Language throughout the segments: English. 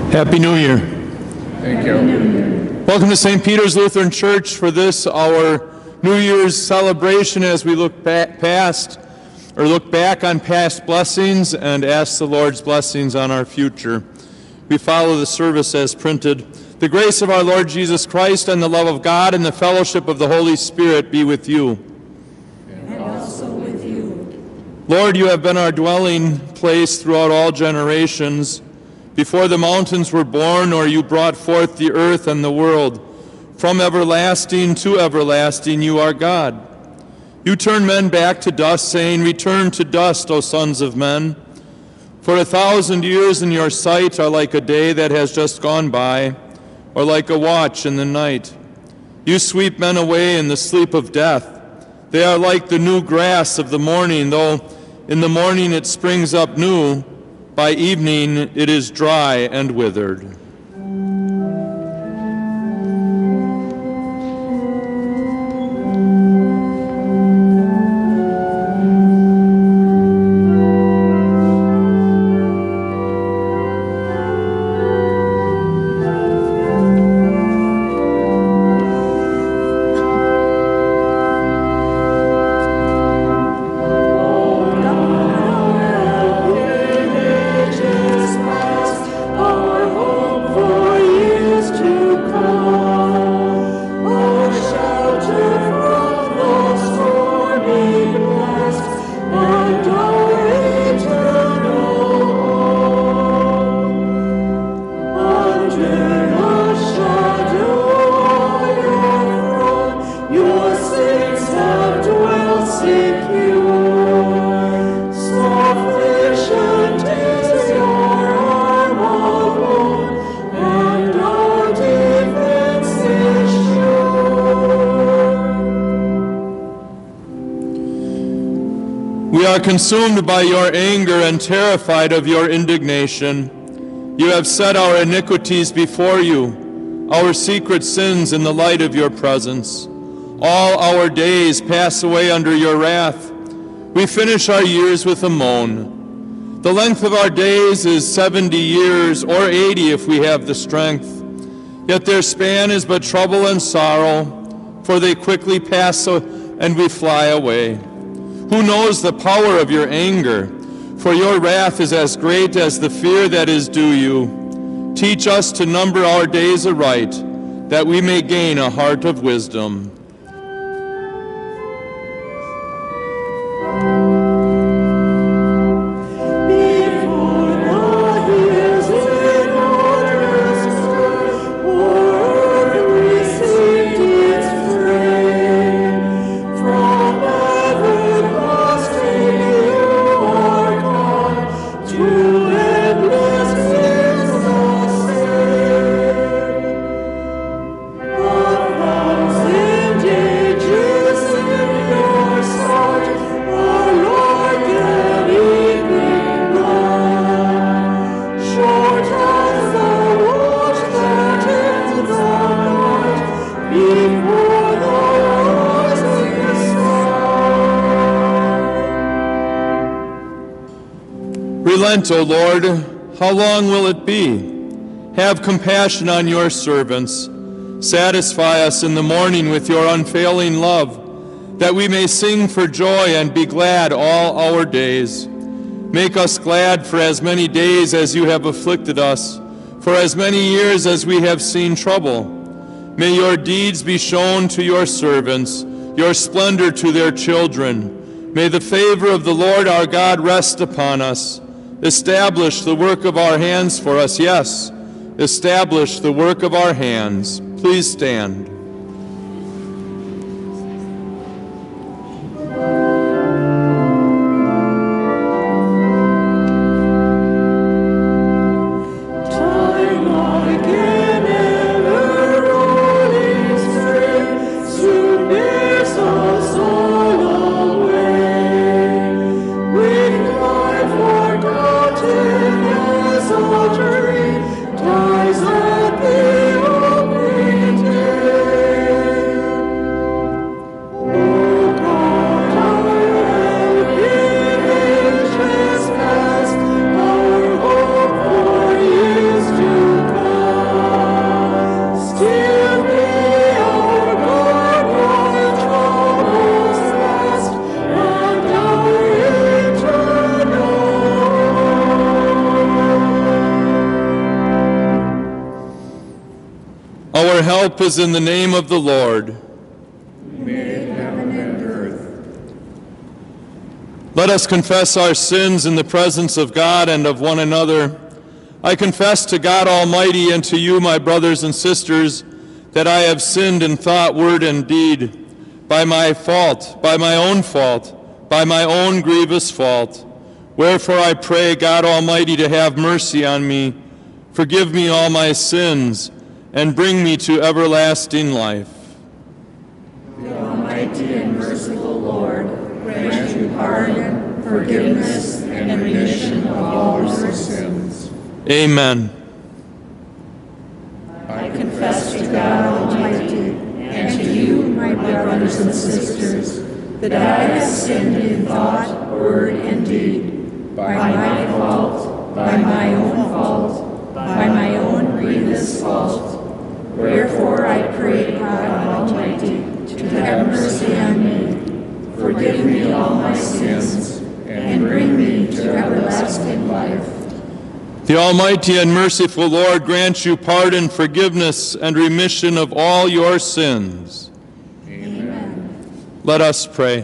Happy New Year. Thank you. Welcome to St. Peter's Lutheran Church for this, our New Year's celebration as we look back on past blessings and ask the Lord's blessings on our future. We follow the service as printed. The grace of our Lord Jesus Christ and the love of God and the fellowship of the Holy Spirit be with you. And also with you. Lord, you have been our dwelling place throughout all generations. Before the mountains were born, or you brought forth the earth and the world, from everlasting to everlasting you are God. You turn men back to dust, saying, "Return to dust, O sons of men. For 1,000 years in your sight are like a day that has just gone by, or like a watch in the night. You sweep men away in the sleep of death. They are like the new grass of the morning, though in the morning it springs up new, by evening it is dry and withered." We are consumed by your anger and terrified of your indignation. You have set our iniquities before you, our secret sins in the light of your presence. All our days pass away under your wrath. We finish our years with a moan. The length of our days is 70 years, or 80 if we have the strength. Yet their span is but trouble and sorrow, for they quickly pass and we fly away. Who knows the power of your anger? For your wrath is as great as the fear that is due you. Teach us to number our days aright, that we may gain a heart of wisdom. Relent, O Lord, how long will it be? Have compassion on your servants. Satisfy us in the morning with your unfailing love, that we may sing for joy and be glad all our days. Make us glad for as many days as you have afflicted us, for as many years as we have seen trouble. May your deeds be shown to your servants, your splendor to their children. May the favor of the Lord our God rest upon us. Establish the work of our hands for us, yes. Establish the work of our hands. Please stand. Ties at the open help is in the name of the Lord. Let us confess our sins in the presence of God and of one another. I confess to God Almighty and to you, my brothers and sisters, that I have sinned in thought, word, and deed, by my fault, by my own fault, by my own grievous fault. Wherefore I pray God Almighty to have mercy on me, forgive me all my sins, and bring me to everlasting life. The Almighty and merciful Lord grant you pardon, forgiveness, and remission of all your sins. Amen. I confess to God Almighty and to you, my brothers and sisters, that I have sinned in thought, word, and deed, by my fault, by my own fault, by my own grievous fault. Wherefore I pray God Almighty to have mercy on me, forgive me all my sins, and bring me to everlasting life. The Almighty and merciful Lord grant you pardon, forgiveness, and remission of all your sins. Amen. Let us pray.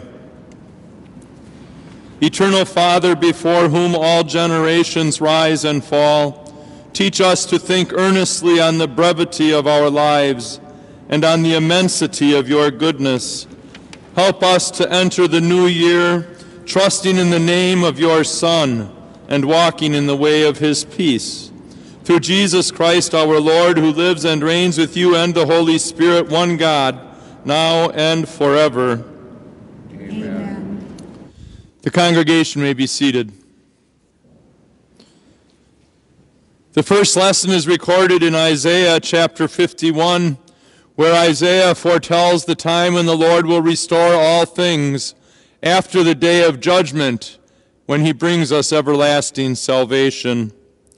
Eternal Father, before whom all generations rise and fall, teach us to think earnestly on the brevity of our lives and on the immensity of your goodness. Help us to enter the new year trusting in the name of your Son and walking in the way of his peace. Through Jesus Christ our Lord, who lives and reigns with you and the Holy Spirit, one God, now and forever. Amen. The congregation may be seated. The first lesson is recorded in Isaiah chapter 51, where Isaiah foretells the time when the Lord will restore all things after the day of judgment, when he brings us everlasting salvation.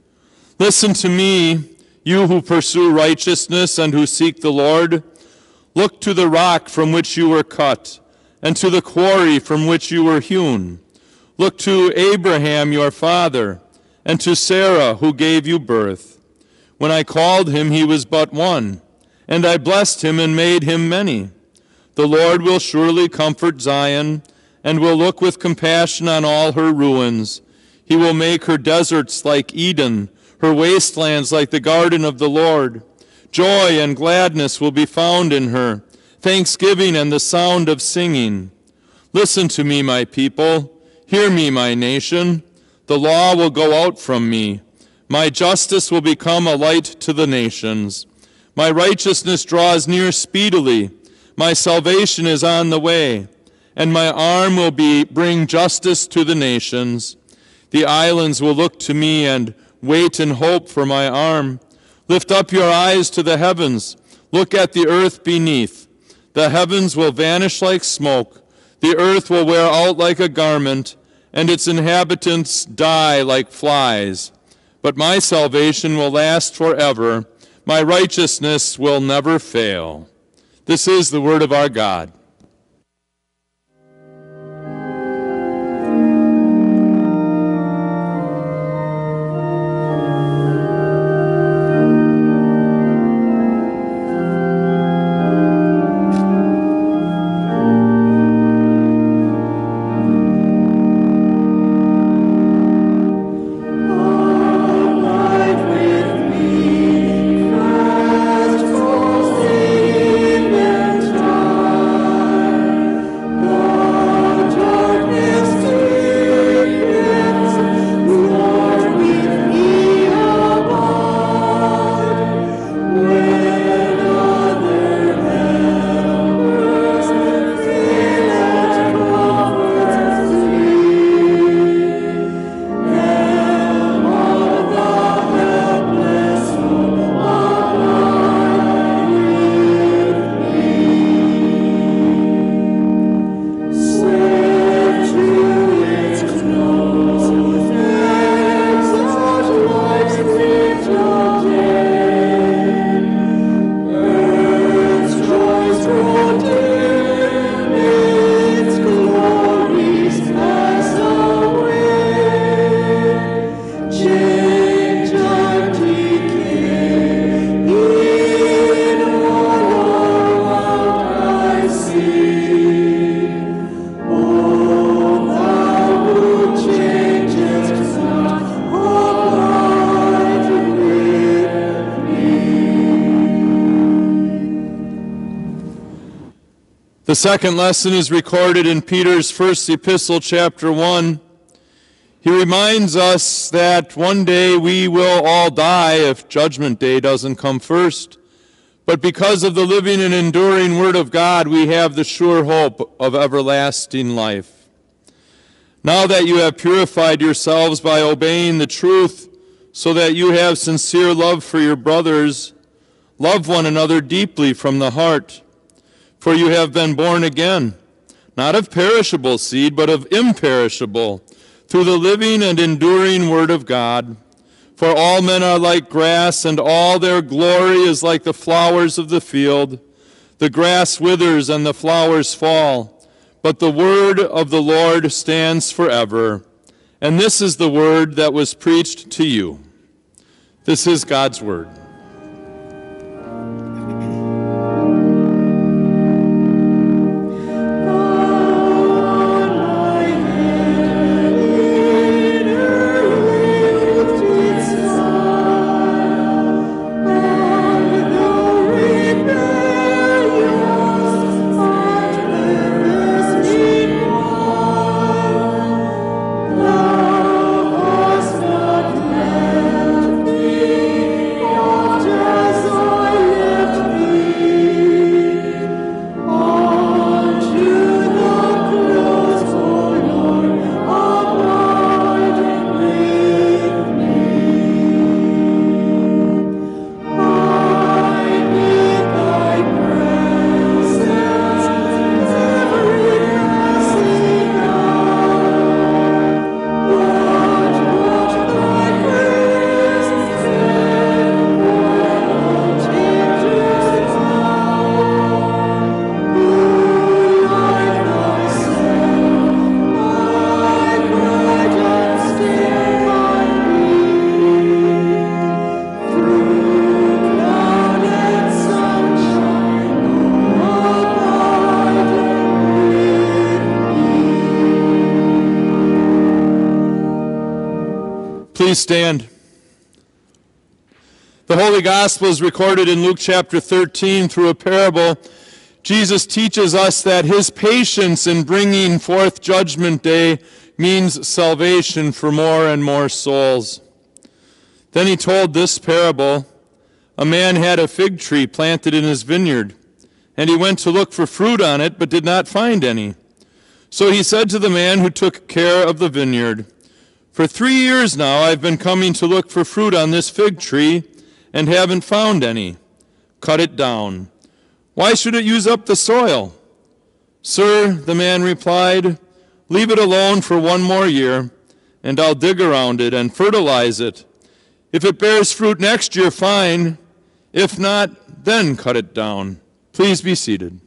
Listen to me, you who pursue righteousness and who seek the Lord. Look to the rock from which you were cut, and to the quarry from which you were hewn. Look to Abraham your father, and to Sarah who gave you birth. When I called him, he was but one, and I blessed him and made him many. The Lord will surely comfort Zion, and will look with compassion on all her ruins. He will make her deserts like Eden, her wastelands like the garden of the Lord. Joy and gladness will be found in her, thanksgiving and the sound of singing. Listen to me, my people. Hear me, my nation. The law will go out from me. My justice will become a light to the nations. My righteousness draws near speedily. My salvation is on the way, and my arm will bring justice to the nations. The islands will look to me and wait in hope for my arm. Lift up your eyes to the heavens. Look at the earth beneath. The heavens will vanish like smoke. The earth will wear out like a garment, and its inhabitants die like flies. But my salvation will last forever. My righteousness will never fail. This is the word of our God. Fast, full, safe, and strong. The second lesson is recorded in Peter's first epistle, chapter 1. He reminds us that one day we will all die if Judgment Day doesn't come first. But because of the living and enduring Word of God, we have the sure hope of everlasting life. Now that you have purified yourselves by obeying the truth, so that you have sincere love for your brothers, love one another deeply from the heart. For you have been born again, not of perishable seed, but of imperishable, through the living and enduring Word of God. For all men are like grass, and all their glory is like the flowers of the field. The grass withers and the flowers fall, but the word of the Lord stands forever. And this is the word that was preached to you. This is God's word. Please stand. The Holy Gospel is recorded in Luke chapter 13 through a parable. Jesus teaches us that his patience in bringing forth Judgment Day means salvation for more and more souls. Then he told this parable. A man had a fig tree planted in his vineyard, and he went to look for fruit on it, but did not find any. So he said to the man who took care of the vineyard, "For 3 years now I've been coming to look for fruit on this fig tree and haven't found any. Cut it down. Why should it use up the soil?" "Sir," the man replied, "leave it alone for 1 more year, and I'll dig around it and fertilize it. If it bears fruit next year, fine. If not, then cut it down." Please be seated.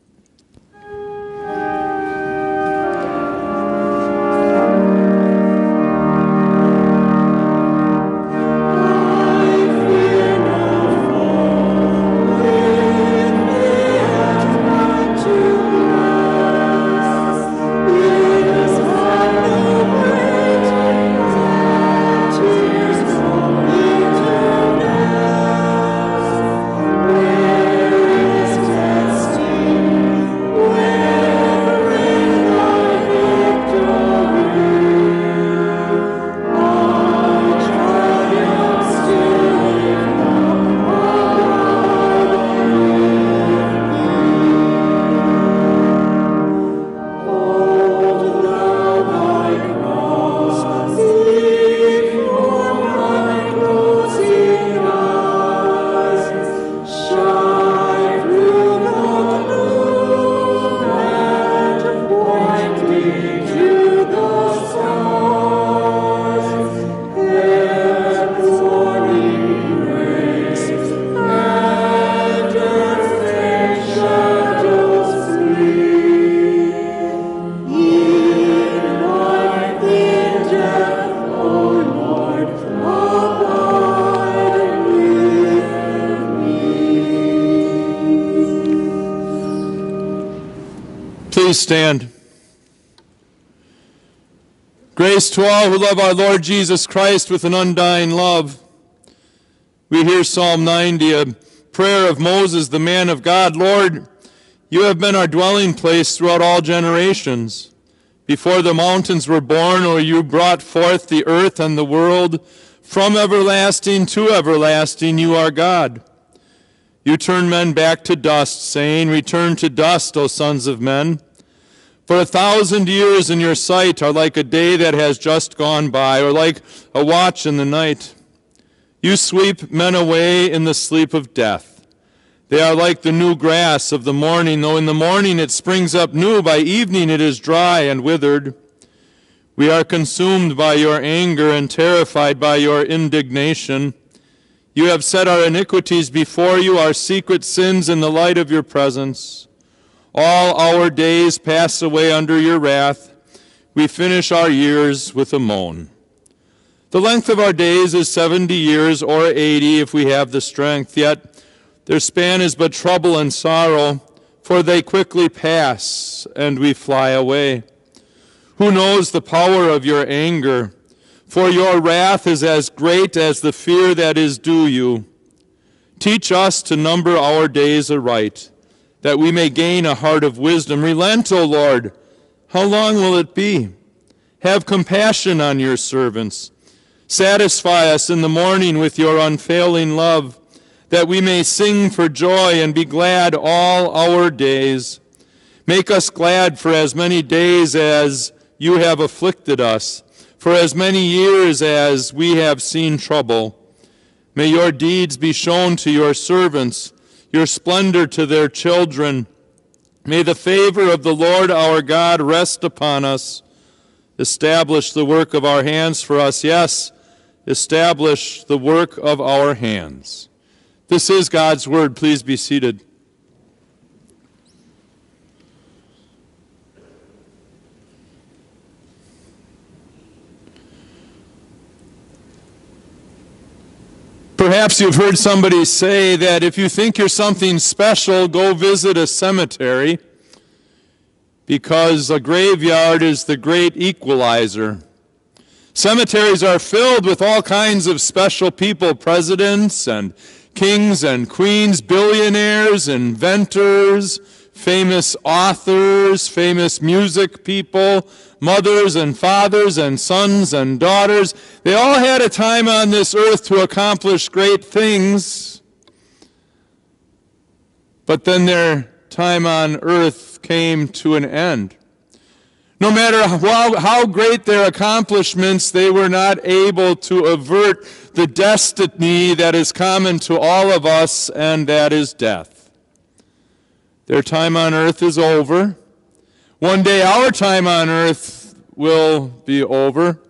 Please stand. Grace to all who love our Lord Jesus Christ with an undying love. We hear Psalm 90, a prayer of Moses, the man of God. Lord, You have been our dwelling place throughout all generations. Before the mountains were born, or you brought forth the earth and the world, from everlasting to everlasting you are God. You turn men back to dust, saying, return to dust, O sons of men. For 1,000 years in your sight are like a day that has just gone by, or like a watch in the night. You sweep men away in the sleep of death. They are like the new grass of the morning, though in the morning it springs up new, by evening it is dry and withered. We are consumed by your anger and terrified by your indignation. You have set our iniquities before you, our secret sins in the light of your presence. All our days pass away under your wrath. We finish our years with a moan. The length of our days is 70 years, or 80 if we have the strength, yet their span is but trouble and sorrow, for they quickly pass, and we fly away. Who knows the power of your anger? For your wrath is as great as the fear that is due you. Teach us to number our days aright, that we may gain a heart of wisdom. Relent, O Lord. How long will it be? Have compassion on your servants. Satisfy us in the morning with your unfailing love, that we may sing for joy and be glad all our days. Make us glad for as many days as you have afflicted us, for as many years as we have seen trouble. May your deeds be shown to your servants, your splendor to their children. May the favor of the Lord our God rest upon us. Establish the work of our hands for us. Yes, establish the work of our hands. This is God's word. Please be seated. Perhaps you've heard somebody say that if you think you're something special, go visit a cemetery, because a graveyard is the great equalizer. Cemeteries are filled with all kinds of special people, presidents and kings and queens, billionaires, inventors, famous authors, famous music people, mothers and fathers and sons and daughters. They all had a time on this earth to accomplish great things, but then their time on earth came to an end. No matter how great their accomplishments, they were not able to avert the destiny that is common to all of us, and that is death. Their time on earth is over. One day our time on earth will be over.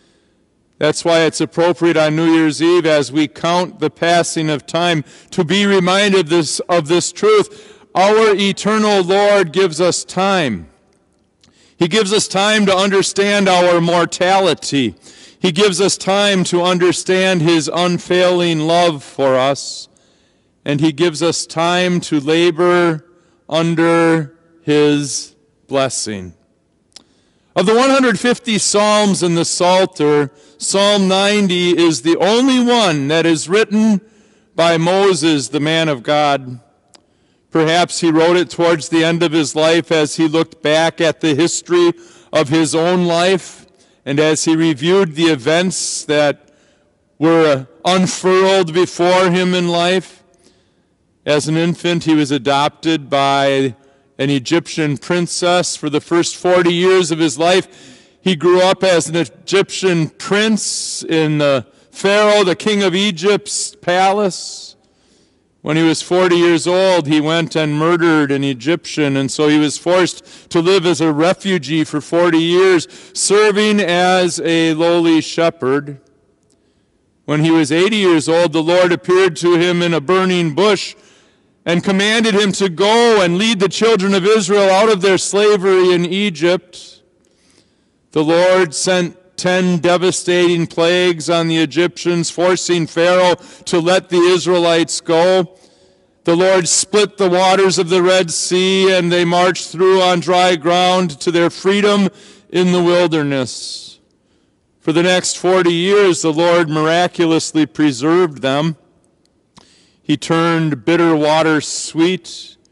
That's why it's appropriate on New Year's Eve, as we count the passing of time, to be reminded of this truth. Our eternal Lord gives us time. He gives us time to understand our mortality. He gives us time to understand his unfailing love for us. And he gives us time to labor under his blessing. Of the 150 Psalms in the Psalter, Psalm 90 is the only one that is written by Moses, the man of God. Perhaps he wrote it towards the end of his life as he looked back at the history of his own life and as he reviewed the events that were unfurled before him in life. As an infant, he was adopted by an Egyptian princess. For the first 40 years of his life, he grew up as an Egyptian prince in the Pharaoh, the king of Egypt's palace. When he was 40 years old, he went and murdered an Egyptian, and so he was forced to live as a refugee for 40 years, serving as a lowly shepherd. When he was 80 years old, the Lord appeared to him in a burning bush and commanded him to go and lead the children of Israel out of their slavery in Egypt. The Lord sent 10 devastating plagues on the Egyptians, forcing Pharaoh to let the Israelites go. The Lord split the waters of the Red Sea, and they marched through on dry ground to their freedom in the wilderness. For the next 40 years, the Lord miraculously preserved them. He turned bitter water sweet.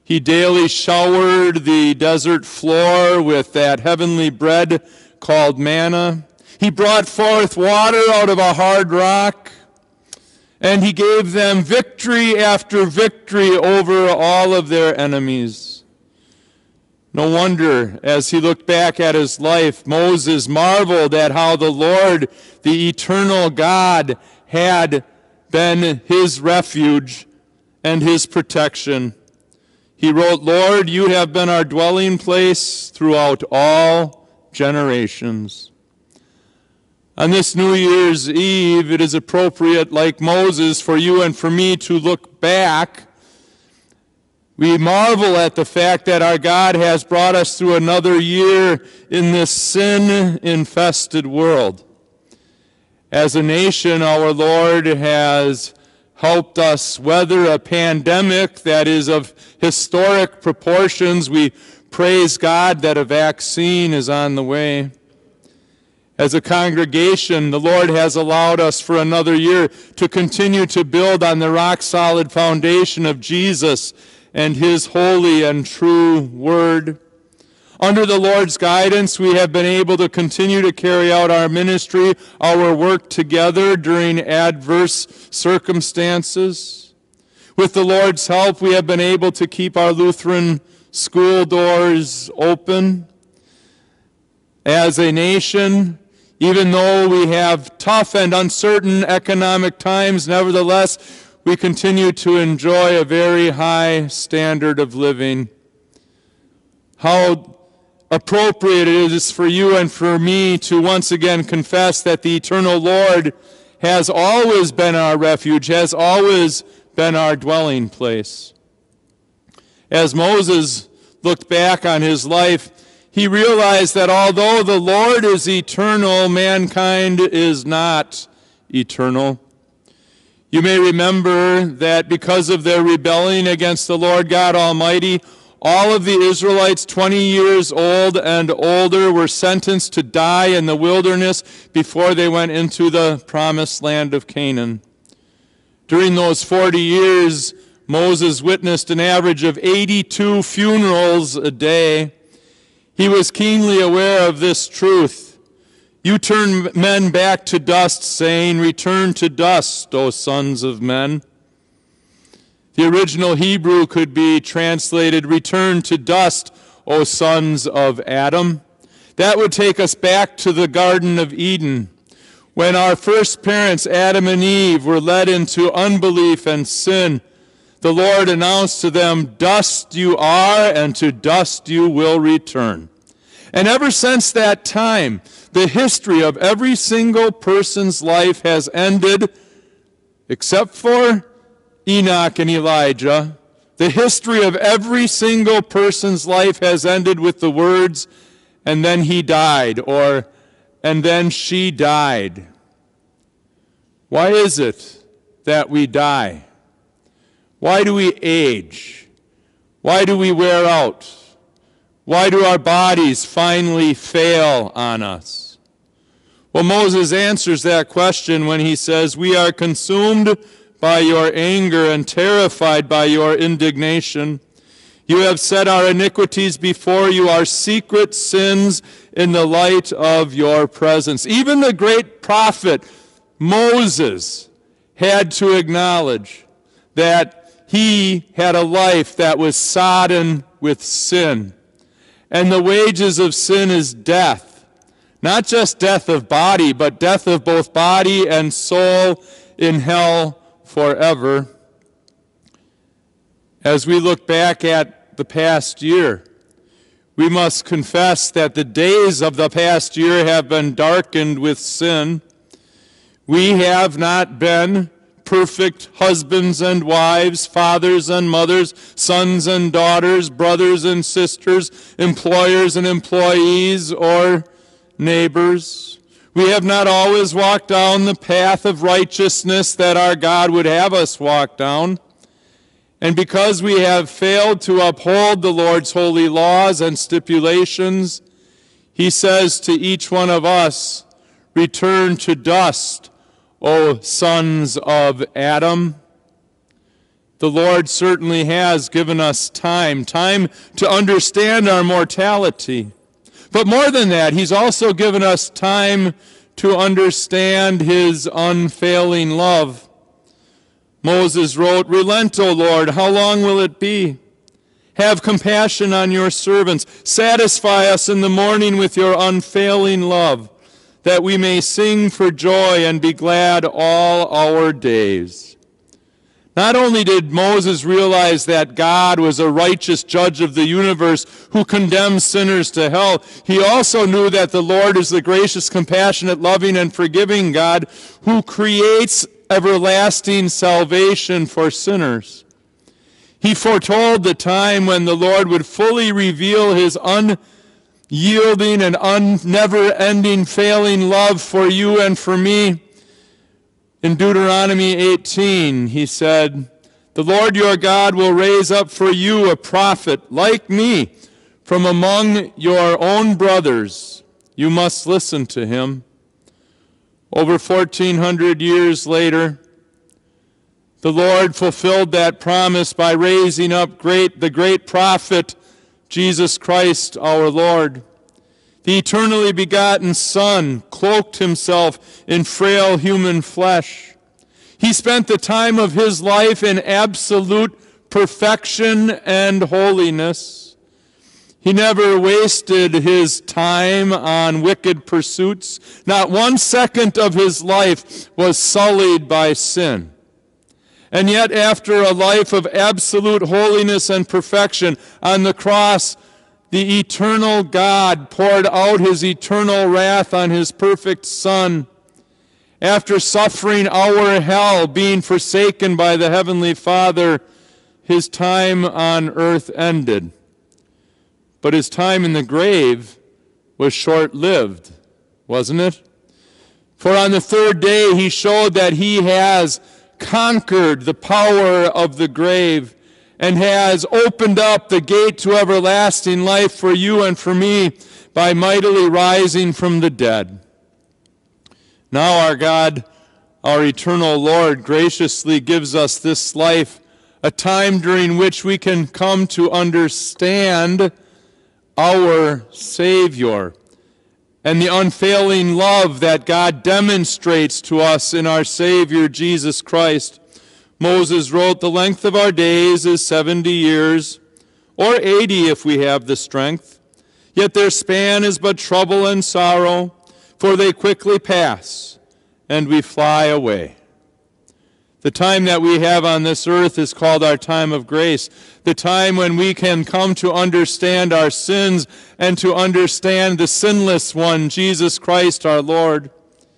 He daily showered the desert floor with that heavenly bread called manna. He brought forth water out of a hard rock. And he gave them victory after victory over all of their enemies. No wonder, as he looked back at his life, Moses marveled at how the Lord, the eternal God, had been his refuge and his protection. He wrote, "Lord, you have been our dwelling place throughout all generations." On this New Year's Eve, it is appropriate, like Moses, for you and for me to look back. We marvel at the fact that our God has brought us through another year in this sin-infested world. As a nation, our Lord has helped us weather a pandemic that is of historic proportions. We praise God that a vaccine is on the way. As a congregation, the Lord has allowed us for another year to continue to build on the rock-solid foundation of Jesus and his holy and true word. Under the Lord's guidance, we have been able to continue to carry out our ministry, our work together during adverse circumstances. With the Lord's help, we have been able to keep our Lutheran school doors open. As a nation, even though we have tough and uncertain economic times, nevertheless, we continue to enjoy a very high standard of living. How appropriate it is for you and for me to once again confess that the eternal Lord has always been our refuge, has always been our dwelling place. As Moses looked back on his life, he realized that although the Lord is eternal, mankind is not eternal. You may remember that because of their rebellion against the Lord God Almighty, all of the Israelites 20 years old and older were sentenced to die in the wilderness before they went into the promised land of Canaan. During those 40 years, Moses witnessed an average of 82 funerals a day. He was keenly aware of this truth. You turn men back to dust, saying, "Return to dust, O sons of men." The original Hebrew could be translated, "Return to dust, O sons of Adam." That would take us back to the Garden of Eden, when our first parents, Adam and Eve, were led into unbelief and sin. The Lord announced to them, "Dust you are, and to dust you will return." And ever since that time, the history of every single person's life has ended, except for Enoch and Elijah. The history of every single person's life has ended with the words, "and then he died," or "and then she died." Why is it that we die? Why do we age? Why do we wear out? Why do our bodies finally fail on us? Well, Moses answers that question when he says, "We are consumed by your anger and terrified by your indignation. You have set our iniquities before you, our secret sins in the light of your presence." Even the great prophet Moses had to acknowledge that he had a life that was sodden with sin. And the wages of sin is death. Not just death of body, but death of both body and soul in hell forever. As we look back at the past year, we must confess that the days of the past year have been darkened with sin. We have not been perfect husbands and wives, fathers and mothers, sons and daughters, brothers and sisters, employers and employees, or neighbors. We have not always walked down the path of righteousness that our God would have us walk down. And because we have failed to uphold the Lord's holy laws and stipulations, he says to each one of us, "Return to dust, O sons of Adam." The Lord certainly has given us time to understand our mortality. But more than that, he's also given us time to understand his unfailing love. Moses wrote, "Relent, O Lord, how long will it be? Have compassion on your servants. Satisfy us in the morning with your unfailing love, that we may sing for joy and be glad all our days." Not only did Moses realize that God was a righteous judge of the universe who condemns sinners to hell, he also knew that the Lord is the gracious, compassionate, loving, and forgiving God who creates everlasting salvation for sinners. He foretold the time when the Lord would fully reveal his unyielding and never-ending, failing love for you and for me. In Deuteronomy 18, he said, "The Lord your God will raise up for you a prophet like me from among your own brothers. You must listen to him." Over 1,400 years later, the Lord fulfilled that promise by raising up the great prophet, Jesus Christ our Lord. The eternally begotten Son cloaked himself in frail human flesh. He spent the time of his life in absolute perfection and holiness. He never wasted his time on wicked pursuits. Not 1 second of his life was sullied by sin. And yet, after a life of absolute holiness and perfection, on the cross, the eternal God poured out his eternal wrath on his perfect Son. After suffering our hell, being forsaken by the Heavenly Father, his time on earth ended. But his time in the grave was short-lived, wasn't it? For on the third day he showed that he has conquered the power of the grave and has opened up the gate to everlasting life for you and for me by mightily rising from the dead. Now our God, our eternal Lord, graciously gives us this life, a time during which we can come to understand our Savior and the unfailing love that God demonstrates to us in our Savior, Jesus Christ. Moses wrote, "The length of our days is 70 years, or 80 if we have the strength. Yet their span is but trouble and sorrow, for they quickly pass, and we fly away." The time that we have on this earth is called our time of grace, the time when we can come to understand our sins and to understand the sinless one, Jesus Christ our Lord.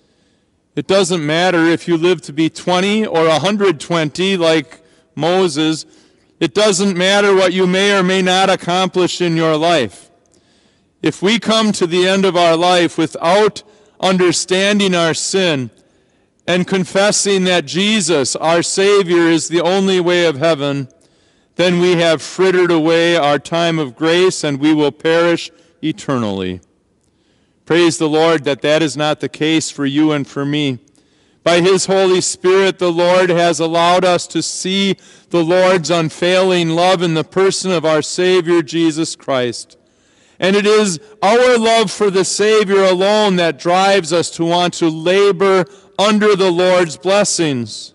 It doesn't matter if you live to be 20 or 120 like Moses. It doesn't matter what you may or may not accomplish in your life. If we come to the end of our life without understanding our sin and confessing that Jesus, our Savior, is the only way of heaven, then we have frittered away our time of grace and we will perish eternally. Praise the Lord that that is not the case for you and for me. By his Holy Spirit, the Lord has allowed us to see the Lord's unfailing love in the person of our Savior, Jesus Christ. And it is our love for the Savior alone that drives us to want to labor under the Lord's blessings.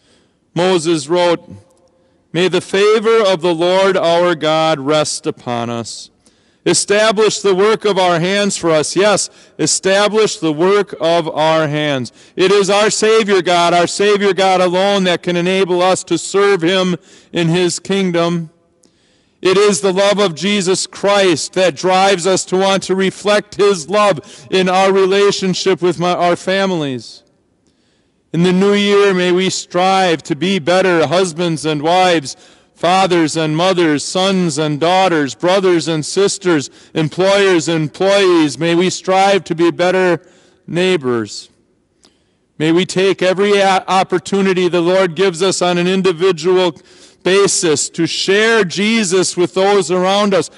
Moses wrote, "May the favor of the Lord our God rest upon us. Establish the work of our hands for us." Yes, establish the work of our hands. It is our Savior God alone that can enable us to serve him in his kingdom. It is the love of Jesus Christ that drives us to want to reflect his love in our relationship with our families. In the new year, may we strive to be better husbands and wives, fathers and mothers, sons and daughters, brothers and sisters, employers and employees. May we strive to be better neighbors. May we take every opportunity the Lord gives us on an individual basis to share Jesus with those around us,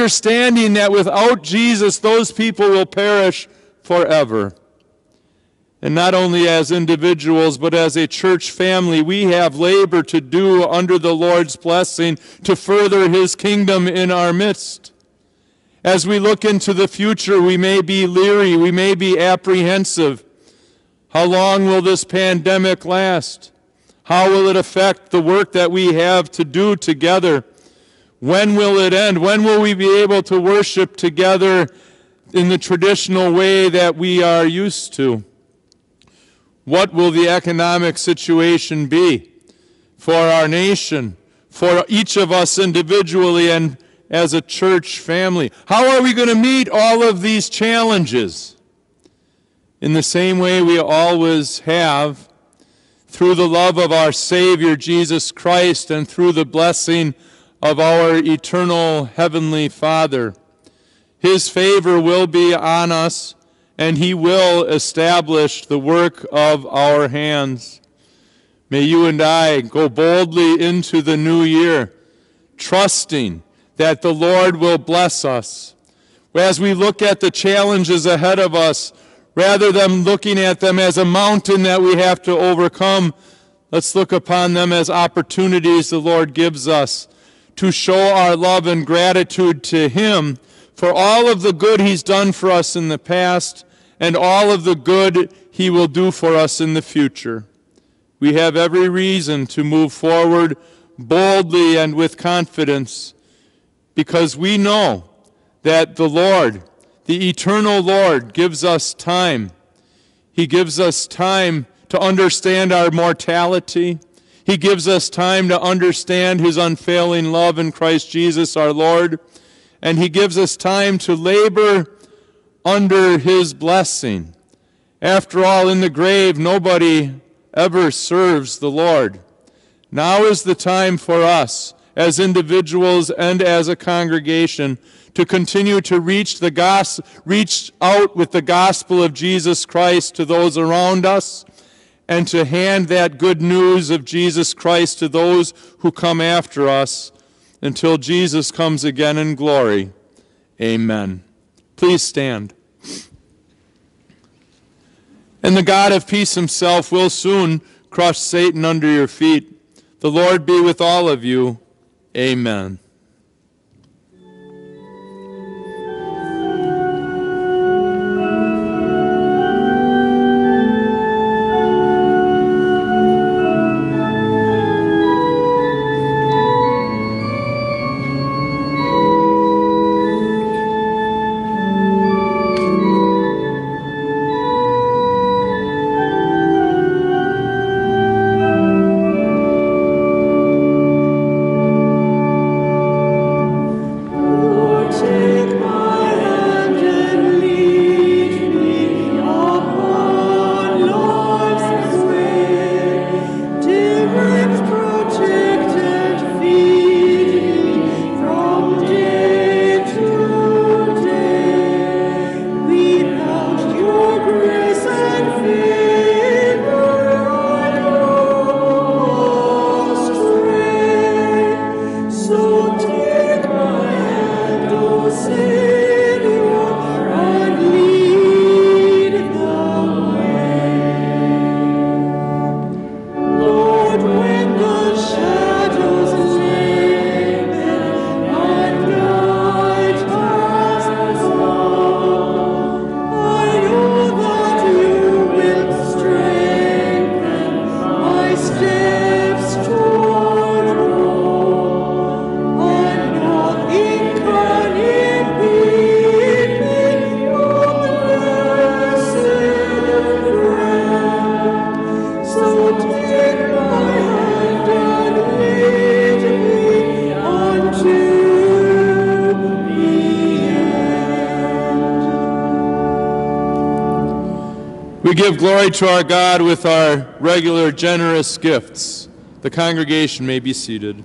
understanding that without Jesus, those people will perish forever. And not only as individuals, but as a church family, we have labor to do under the Lord's blessing to further His kingdom in our midst. As we look into the future, we may be leery, we may be apprehensive. How long will this pandemic last? How will it affect the work that we have to do together? When will it end? When will we be able to worship together in the traditional way that we are used to? What will the economic situation be for our nation, for each of us individually and as a church family? How are we going to meet all of these challenges? In the same way we always have, through the love of our Savior Jesus Christ and through the blessing of our eternal Heavenly Father. His favor will be on us, and He will establish the work of our hands. May you and I go boldly into the new year, trusting that the Lord will bless us. As we look at the challenges ahead of us, rather than looking at them as a mountain that we have to overcome, let's look upon them as opportunities the Lord gives us to show our love and gratitude to Him for all of the good He's done for us in the past and all of the good He will do for us in the future. We have every reason to move forward boldly and with confidence because we know that the Lord, the eternal Lord, gives us time. He gives us time to understand our mortality. He gives us time to understand His unfailing love in Christ Jesus our Lord. And He gives us time to labor under His blessing. After all, in the grave, nobody ever serves the Lord. Now is the time for us, as individuals and as a congregation, to continue to reach out with the gospel of Jesus Christ to those around us, and to hand that good news of Jesus Christ to those who come after us until Jesus comes again in glory. Amen. Please stand. And the God of peace Himself will soon crush Satan under your feet. The Lord be with all of you. Amen. We give glory to our God with our regular generous gifts. The congregation may be seated.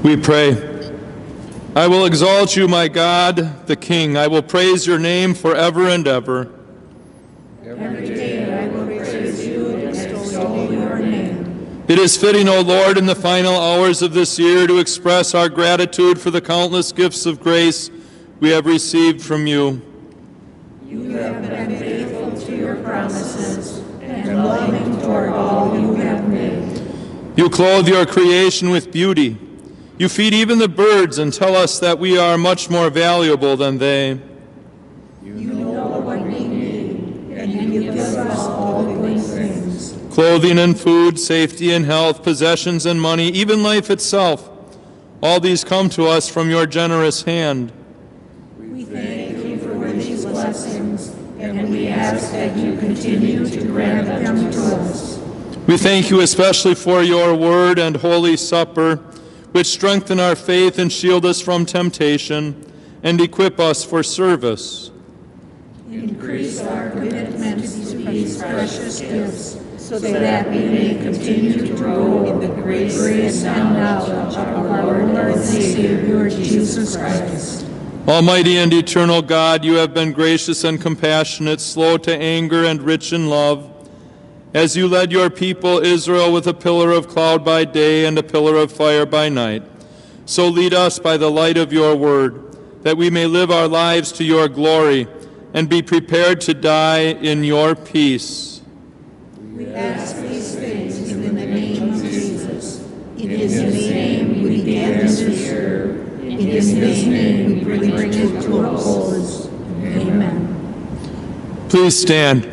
We pray. I will exalt you, my God, the King. I will praise your name forever and ever. Every day I will praise you and extol your name. It is fitting, O Lord, in the final hours of this year to express our gratitude for the countless gifts of grace we have received from you. You have been faithful to your promises and loving toward all you have made. You clothe your creation with beauty. You feed even the birds and tell us that we are much more valuable than they. You know what we need, and you give us all good things. Clothing and food, safety and health, possessions and money, even life itself. All these come to us from your generous hand. We thank you for these blessings, and we ask that you continue to grant them to us. We thank you especially for your word and holy supper, which strengthen our faith and shield us from temptation and equip us for service. Increase our commitment to these precious gifts, so that we may continue to grow in the grace and knowledge of our Lord and Savior, Jesus Christ. Almighty and eternal God, you have been gracious and compassionate, slow to anger and rich in love. As you led your people Israel with a pillar of cloud by day and a pillar of fire by night, so lead us by the light of your word, that we may live our lives to your glory and be prepared to die in your peace. We ask these things in the name of Jesus. In his name we began this year. In his name we bring it to a close. Amen. Please stand.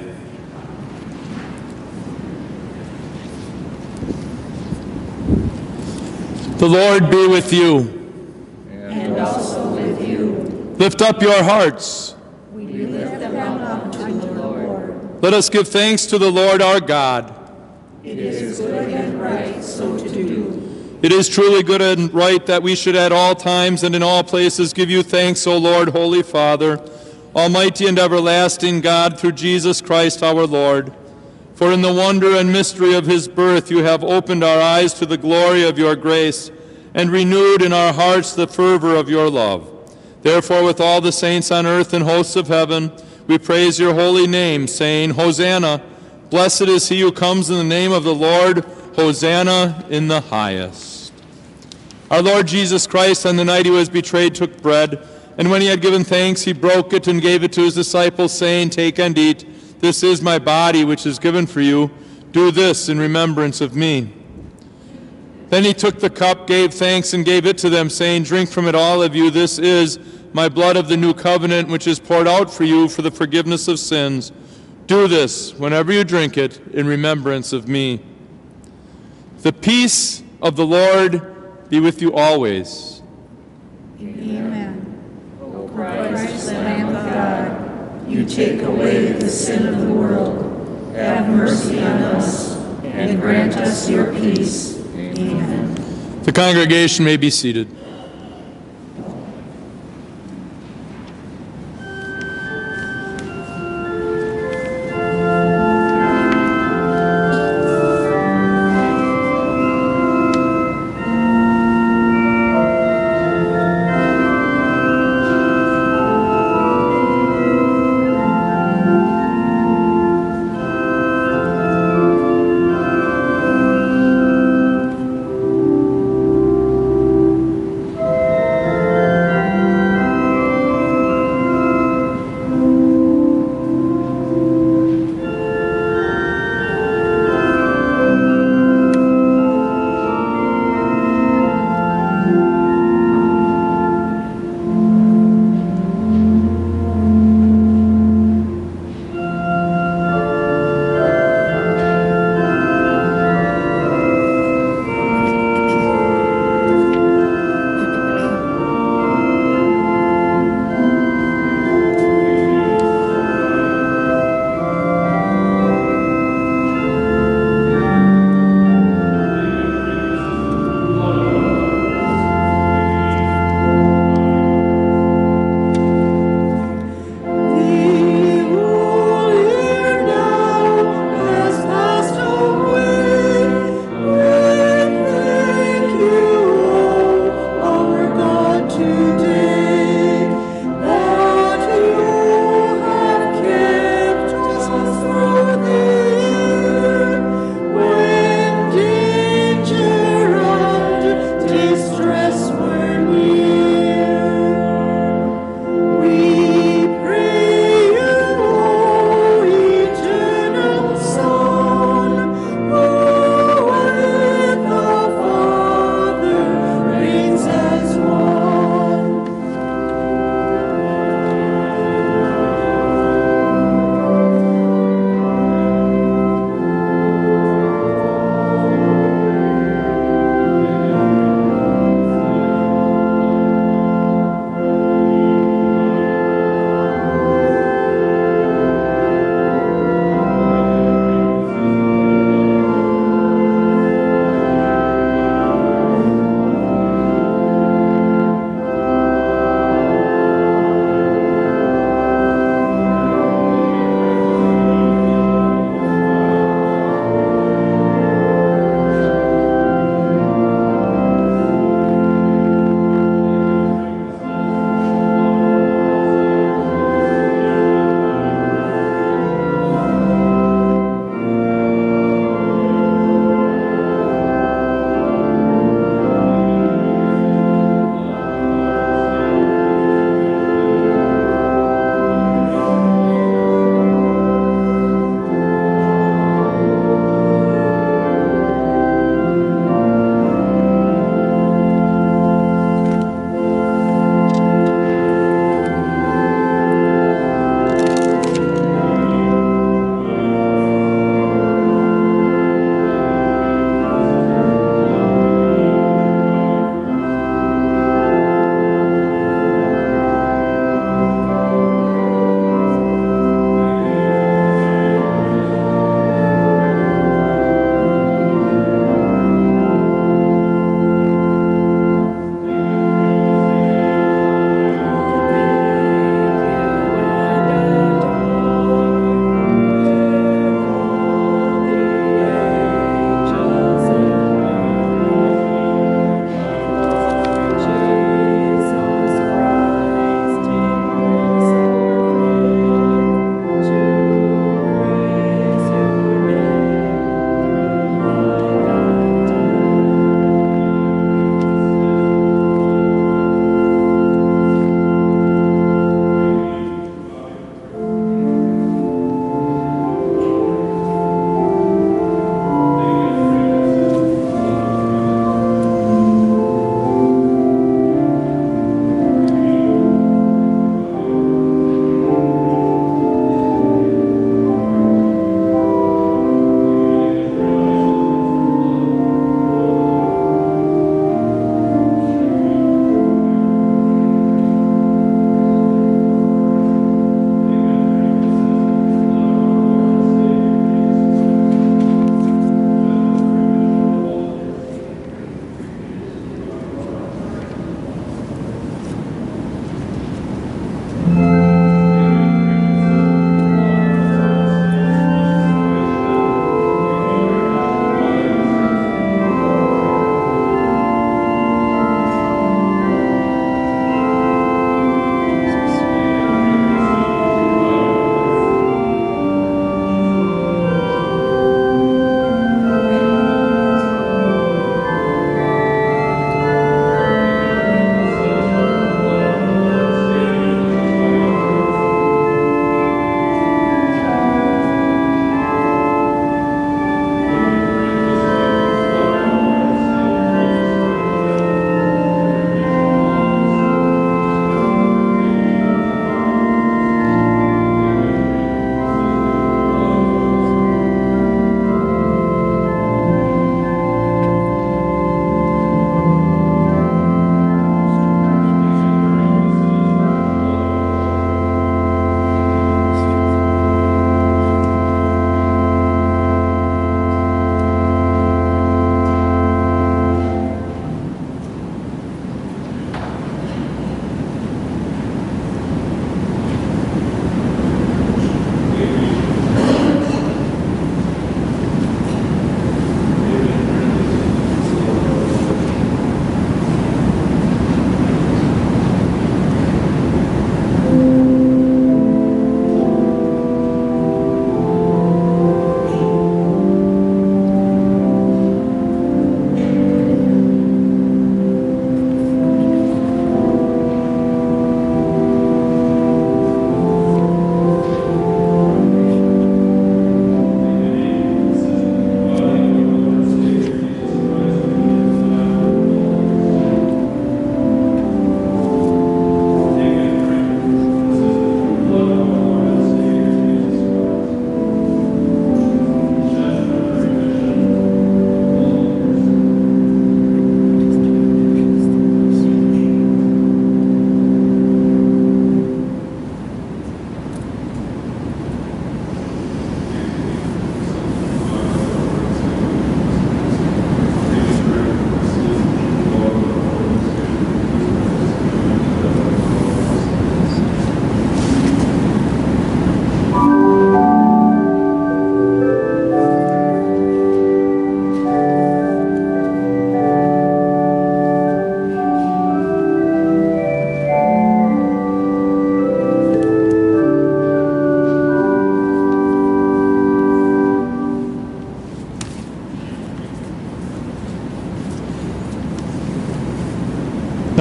The Lord be with you. And also with you. Lift up your hearts. We lift them up to the Lord. Let us give thanks to the Lord our God. It is good and right so to do. It is truly good and right that we should at all times and in all places give you thanks, O Lord, Holy Father, Almighty and everlasting God, through Jesus Christ our Lord. For in the wonder and mystery of his birth you have opened our eyes to the glory of your grace and renewed in our hearts the fervor of your love. Therefore, with all the saints on earth and hosts of heaven, we praise your holy name, saying, Hosanna, blessed is he who comes in the name of the Lord, Hosanna in the highest. Our Lord Jesus Christ, on the night he was betrayed, took bread, and when he had given thanks, he broke it and gave it to his disciples, saying, Take and eat. This is my body, which is given for you. Do this in remembrance of me. Then he took the cup, gave thanks, and gave it to them, saying, Drink from it, all of you. This is my blood of the new covenant, which is poured out for you for the forgiveness of sins. Do this, whenever you drink it, in remembrance of me. The peace of the Lord be with you always. Amen. O Christ, the Lamb of God, you take away the sin of the world. Have mercy on us and grant us your peace. Amen. The congregation may be seated.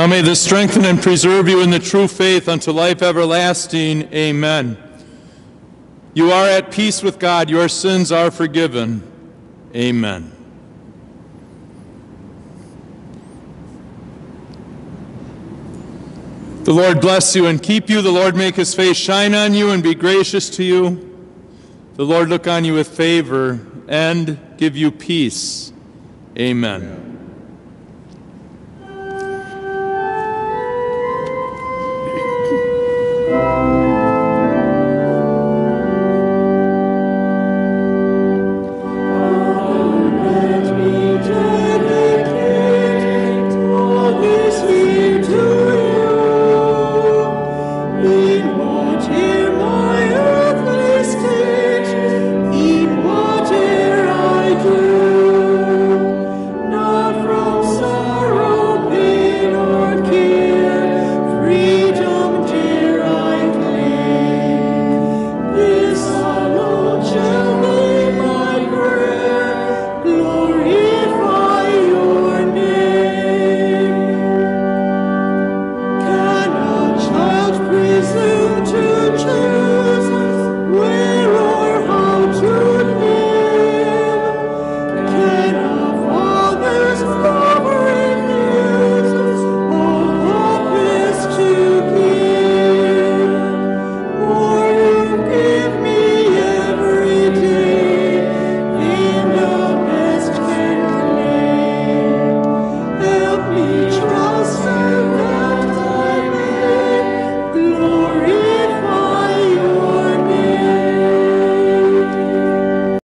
Now may this strengthen and preserve you in the true faith unto life everlasting. Amen. You are at peace with God. Your sins are forgiven. Amen. The Lord bless you and keep you. The Lord make his face shine on you and be gracious to you. The Lord look on you with favor and give you peace. Amen.